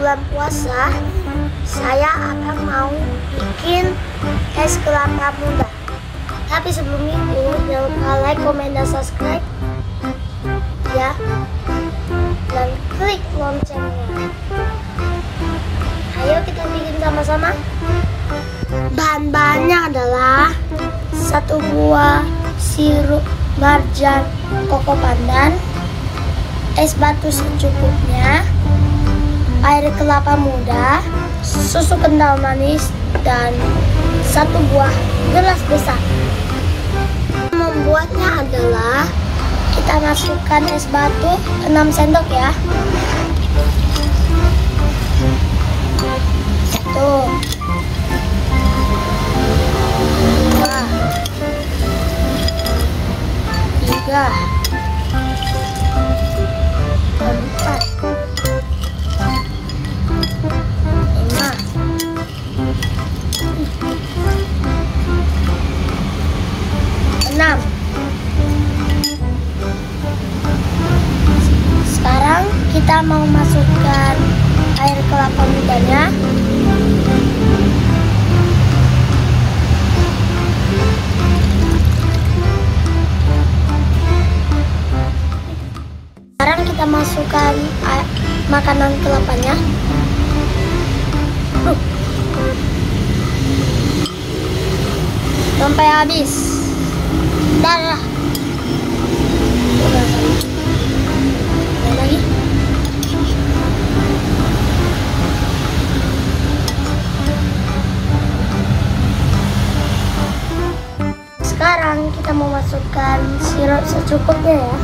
bulan puasa, saya akan mau bikin es kelapa muda. Tapi sebelum itu, jangan lupa like, komen, dan subscribe ya, dan klik loncengnya. Ayo kita bikin sama-sama. Bahan-bahannya adalah 1 buah sirup marjan koko pandan, es batu secukupnya, air kelapa muda, susu kental manis, dan 1 buah gelas besar. Membuatnya adalah kita masukkan es batu 6 sendok ya. Tuh. 2, 3, 4, 5, 6. Sekarang kita mau masukkan air kelapa mudanya. Sekarang kita masukkan makanan kelapanya. Sampai habis. Darah. Lagi. Sekarang kita mau masukkan sirup secukupnya ya.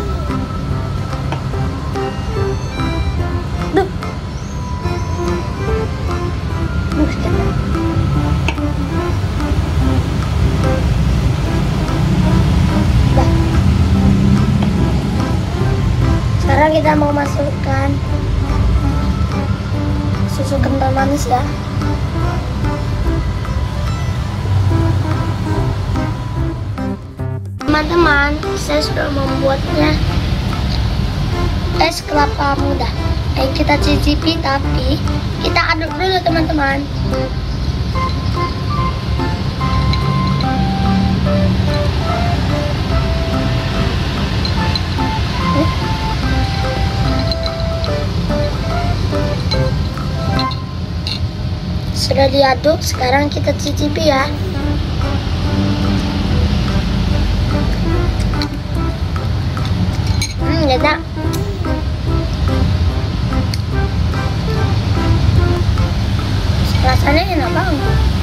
Sekarang kita mau masukkan susu kental manis ya. Teman-teman, saya sudah membuatnya es kelapa muda. Ayo kita cicipi, tapi kita aduk dulu teman-teman. Sudah diaduk, sekarang kita cicipi ya. Enak. Rasanya enak banget.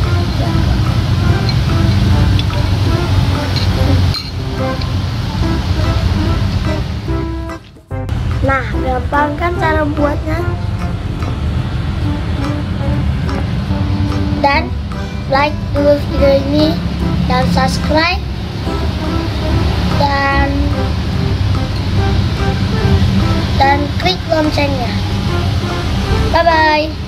Nah, gampang kan cara buatnya? Dan like dulu video ini, dan subscribe, dan klik loncengnya. Bye bye.